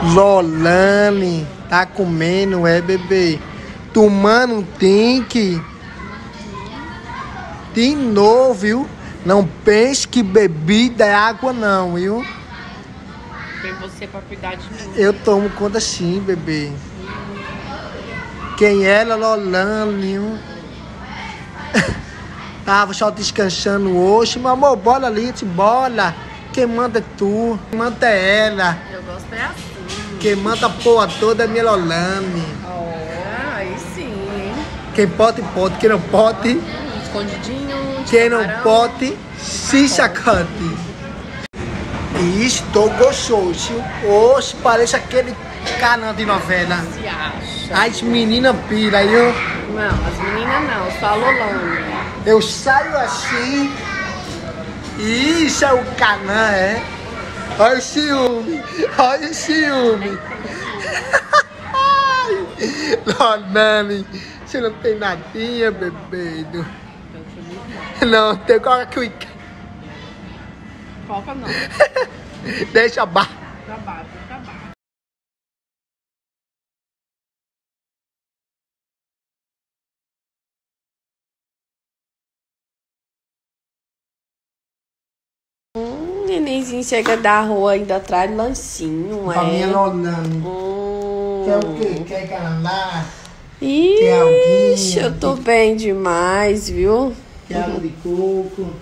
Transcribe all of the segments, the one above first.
Lolane, tá comendo, bebê? Tomando drink. De novo, viu? Não pense que bebida é água, não, viu? Tem você pra cuidar de mim. Eu tomo conta sim, bebê. Quem é Lolane, viu? Tava só descansando hoje. Meu amor, bola ali, bola. Quem manda é tu, quem manda é ela. Eu gosto é assim. Quem manda a porra toda é minha Lolane. Oh, aí sim, hein? Quem pode, pode. Quem não pode, Escondidinho. quem não camarão. pode, se sacante. E estou gostoso. Hoje parece aquele canal de novela. Se acha? As meninas pira, viu? Não, as meninas não, só a Lolane. Eu saio assim. E isso é o canal, é? Olha o ciúme. Olha o ciúme. Lolane, você não tem nadinha, bebê. Não, tem Coca-Cola. Coca não. Deixa abaixo. Trabalho. Nenenzinho chega da rua, ainda traz lanchinho, Pra minha é? Lolane. Quer o quê? Quer cantar? Quer Ixi, alguinha? eu tô bem demais, viu? Quer água de coco?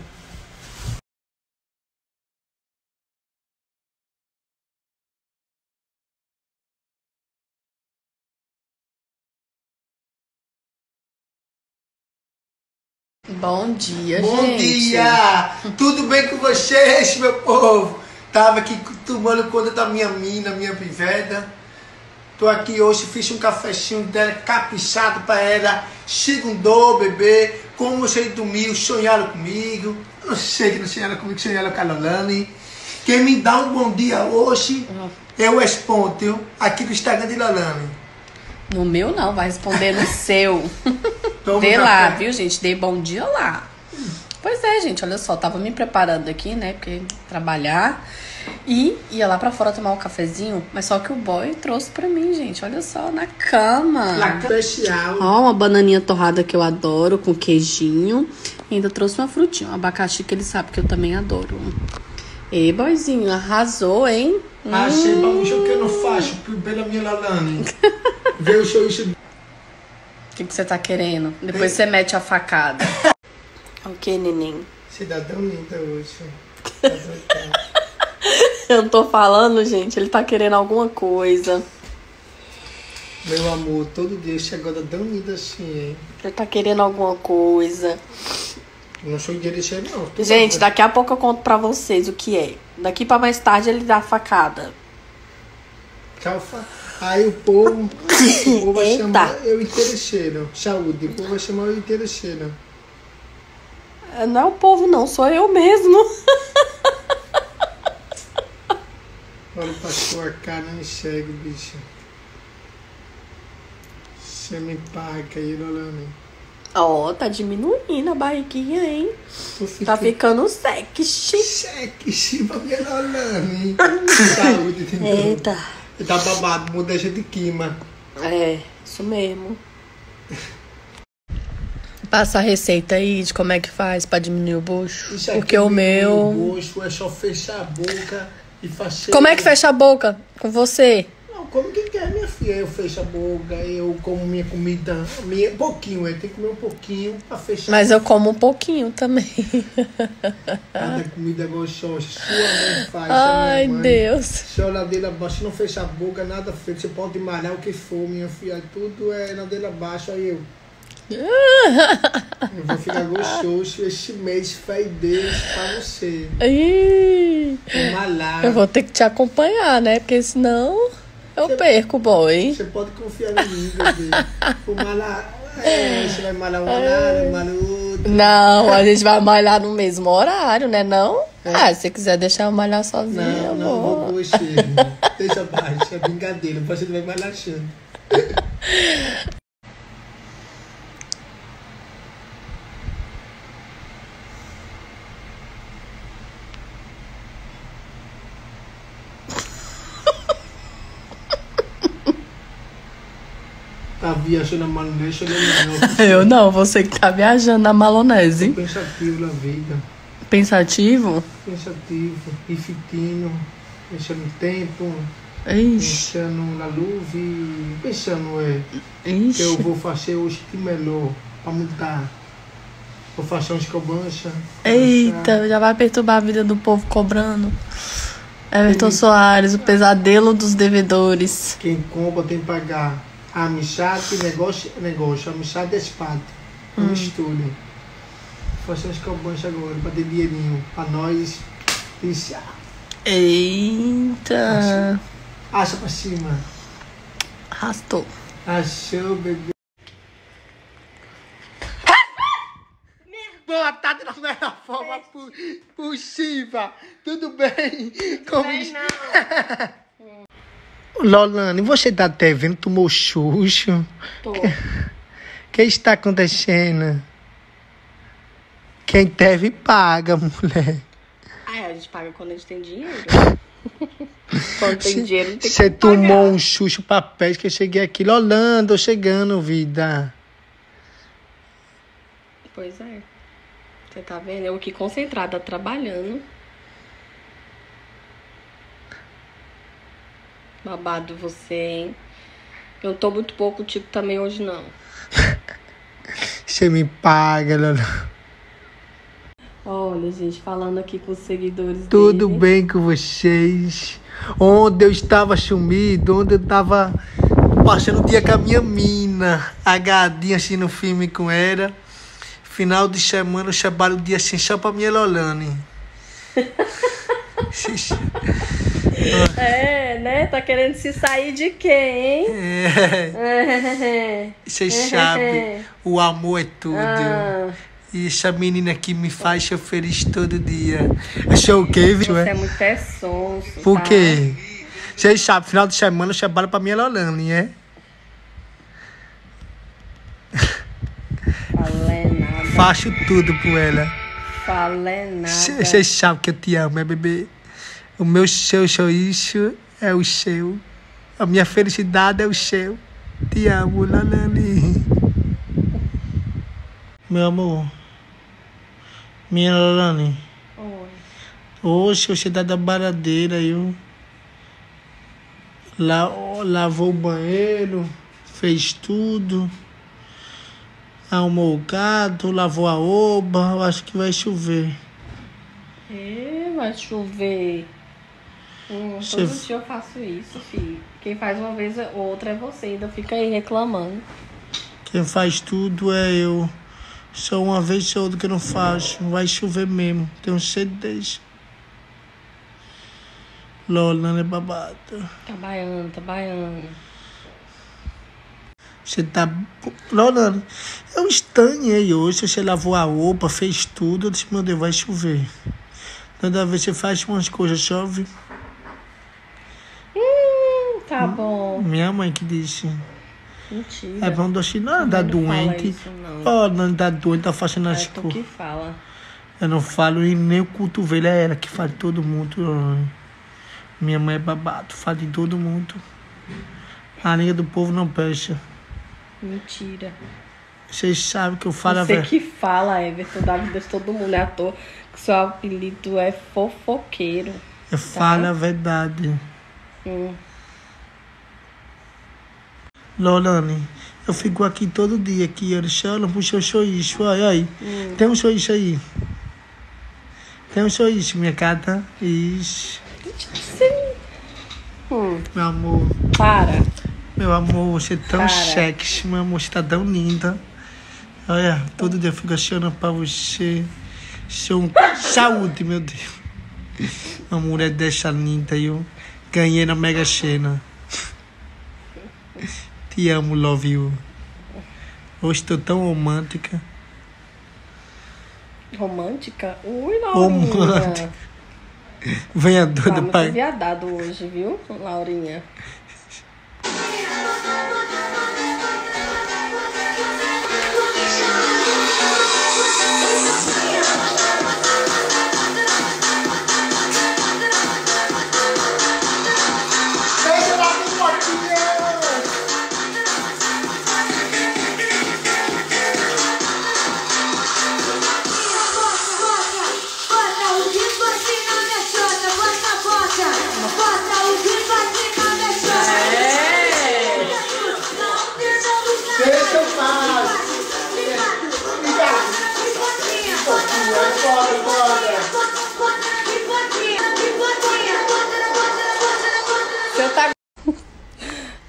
Bom dia, Bom gente. dia! Tudo bem com vocês, meu povo? Tava aqui tomando conta da minha mina, minha piveta. Tô aqui hoje, fiz um cafezinho dela caprichado pra ela. Segundou, bebê. Como vocês dormiram, sonharam comigo. Eu não sei que não sonharam comigo, sonharam com a Lolane. Quem me dá um bom dia hoje é o Espontio, aqui do Instagram de Lolane. No meu não, vai responder no seu. Toma Dê um lá, café. viu, gente? Dei bom dia lá. Pois é, gente, olha só, tava me preparando aqui, né, porque trabalhar. E ia lá pra fora tomar um cafezinho, mas só que o boy trouxe pra mim, gente, olha só, na cama. Especial. Ó, uma bananinha torrada que eu adoro, com queijinho. E ainda trouxe uma frutinha, um abacaxi que ele sabe que eu também adoro. Ei, boyzinho, arrasou, hein? Achei bom, isso que eu não faço pela minha Lolane. Vê o show isso. O que você tá querendo? Depois você mete a facada. O que, neném? Cidadão linda hoje. Tá doidão. Eu não tô falando, gente. Ele tá querendo alguma coisa. Meu amor, todo dia chegando tão linda assim, hein? Ele tá querendo alguma coisa. Eu não sou interesseiro, não. Gente, daqui a pouco eu conto pra vocês o que é. Daqui pra mais tarde ele dá a facada. Calfa. Aí o povo vai Eita. chamar eu interesseiro. Saúde, o povo vai chamar eu interesseiro. Não é o povo, não. Sou eu mesmo. Olha pra sua cara, não enxergo, bicho. Você me paga aí, Lolane. Ó, tá diminuindo a barriguinha, hein? Tá ficando sexy. Sexy pra minha Lolane. Saúde, então. Eita. Tá babado, mudança de clima. É, isso mesmo. Passa a receita aí de como é que faz pra diminuir o bucho. Isso aqui Porque o meu... gosto é só fechar a boca e fazer... Como é que fecha a boca com você? Não, como que quer, minha filha? Eu fecho a boca, eu como minha comida, pouquinho, eu tenho que comer um pouquinho pra fechar. Mas eu como um pouquinho também. Cada comida gostosa, sua mãe faz, Ai, minha mãe. Deus. Se eu ladeira abaixo, não fecha a boca, nada feito. Você pode malhar o que for, minha filha, tudo é ladeira abaixo, aí eu vou ficar gostoso esse mês, fé em Deus, pra você. Ih, Vou malhar. eu vou ter que te acompanhar, né? Porque senão eu perco o boy. Você pode confiar em mim, bebê. Vou malhar. Você vai malhar um horário, malhar outro. Não, a gente vai malhar no mesmo horário, né? Não? Ah, se você quiser deixar eu malhar sozinha, Não, eu não vou. vou com você. Deixa baixo, é brincadeira. Você não vai malhar achando. Tá viajando na maionese, Eu não, você que tá viajando na maionese. Pensativo na vida. Pensativo? Pensativo, refletindo, pensando no tempo, Ixi. pensando na luz e pensando Ixi. que eu vou fazer hoje de melhor para mudar. Vou fazer uns cobranças. Eita, já vai perturbar a vida do povo cobrando. Everton Soares, o pesadelo dos devedores. Quem compra tem que pagar. A amizade, negócio é negócio. A amizade é espada. Não mistura. Fazer uns cobranças agora para ter dinheirinho. Para nós iniciar. Eita. Acha para cima. Arrastou. Achou, bebê. Boa tarde da melhor forma possível. Tudo bem? Como bem, não. Lolane, você tá até vendo? Tomou xuxo? Tô. O que está acontecendo? Quem deve paga, mulher. A gente paga quando a gente tem dinheiro. Quando tem dinheiro, não tem que Você pagar. tomou um xuxo papéis que eu cheguei aqui. Lolane, tô chegando, vida. Pois é. Você tá vendo? Eu aqui concentrada, trabalhando. Babado você, hein? Eu tô muito pouco contigo também hoje, não. Você me paga, Lolane. Olha, gente, falando aqui com os seguidores Tudo dele. bem com vocês? Onde eu estava sumido, onde eu estava passando o dia com a minha mina, agarradinha assim no filme com ela. Final de semana eu trabalho o dia assim só pra minha Lolane. Né? Tá querendo se sair de quem, hein? Vocês sabem, o amor é tudo. E essa menina aqui me faz eu feliz todo dia. Achou o quê, viu? Você é muito sonso. Por quê? Vocês sabem, final de semana eu trabalho pra minha Lolane, é? Falei nada. Faço tudo por ela. Falei nada. Vocês sabem que eu te amo, é bebê? O meu sorriso é o seu. A minha felicidade é o seu. Te amo, Lolane. Meu amor. Minha Lolane. Oi. Hoje você tá da baradeira, eu. Lavou o banheiro, fez tudo. Arrumou o gato, lavou a oba. Eu acho que vai chover. Vai chover. Todo dia eu faço isso, filho. Quem faz uma vez ou outra é você, ainda fica aí reclamando. Quem faz tudo é eu. Só uma vez ou outra que eu não faço. Vai chover mesmo. Tenho certeza. Lolane é babado. Tá baiano. Você tá... Lolane, eu estranhei hoje. Você lavou a roupa, fez tudo. Eu disse, meu Deus, vai chover. Toda vez você faz umas coisas, chove. Tá bom. Minha mãe que disse. Mentira. É bom doce, não dá doente. Não dá doente, tá fazendo as tu coisas. que fala. Eu não falo e nem o cotovelo, é ela que fala de todo mundo. Minha mãe é babado, fala de todo mundo. A língua do povo não fecha. Mentira. Vocês sabem que eu falo a Você verdade. que fala, Everton, da vida de todo mundo. É à toa que seu apelido é fofoqueiro. Eu falo a verdade. Lolane, eu fico aqui todo dia, aqui, olha, puxa o choiço, olha aí. Tem um choiço aí. Tem um choiço, minha gata. Isso. Meu amor. Para. Meu amor, você é tão Para. sexy, meu amor, você tá tão linda. Olha, todo dia eu fico achando pra você. Saúde, meu Deus. Uma mulher dessa linda, eu ganhei na Mega Sena. Te amo, love you. Hoje tô tão romântica. Romântica? Ui, Laurinha. Romântica. Venha Tá doida, muito pai. viadado hoje, viu, Laurinha?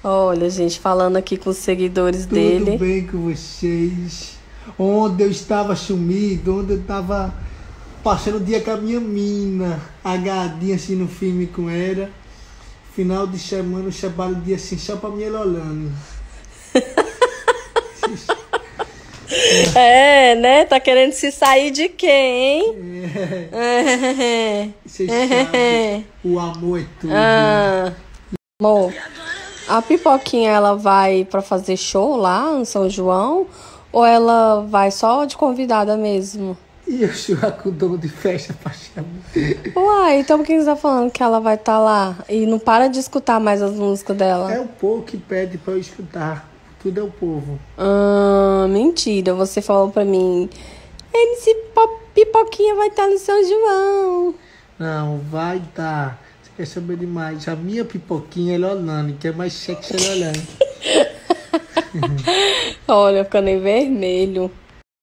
Olha, gente, falando aqui com os seguidores dele. Tudo bem com vocês? Onde eu estava sumido, onde eu estava passando o dia com a minha mina, agarradinha assim no filme com ela. Final de semana eu trabalho o dia assim só pra minha Lolane. É, né? Tá querendo se sair de quem, hein? Vocês sabem, o amor é tudo. Amor, a Pipoquinha, ela vai pra fazer show lá em São João? Ou ela vai só de convidada mesmo? E eu chuar com o dono de festa pra chamar. Uai, então por que você tá falando que ela vai estar lá? E não para de escutar mais as músicas dela? É o povo que pede pra eu escutar. Tudo é o povo. Mentira, você falou pra mim. MC Pipoquinha vai estar no São João. Não, vai dar. Você quer saber demais. A minha pipoquinha é Lolane, que é mais sexy Lolane. Olha, ficando em vermelho.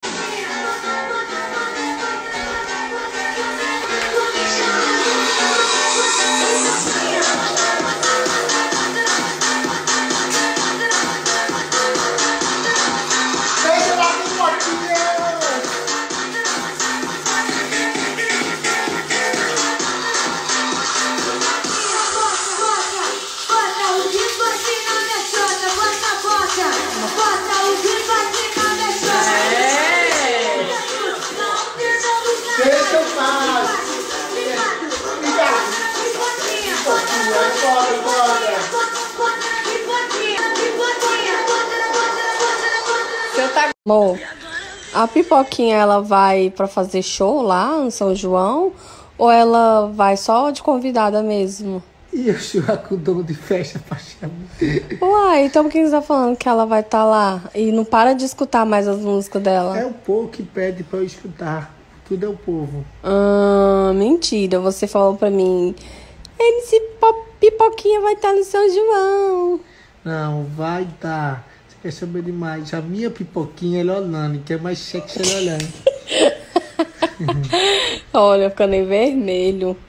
Amor, a Pipoquinha, ela vai pra fazer show lá em São João? Ou ela vai só de convidada mesmo? E eu chuar com o dono de festa pra chamar. Uai, então por que você tá falando que ela vai estar lá? E não para de escutar mais as músicas dela? É o povo que pede pra eu escutar. Tudo é o povo. Mentira, você falou pra mim. MC Pipoquinha vai estar no São João. Não, vai dar. Você quer saber demais. A minha pipoquinha é Lolane, que é mais sexy Lolane. Olha, ficando em vermelho.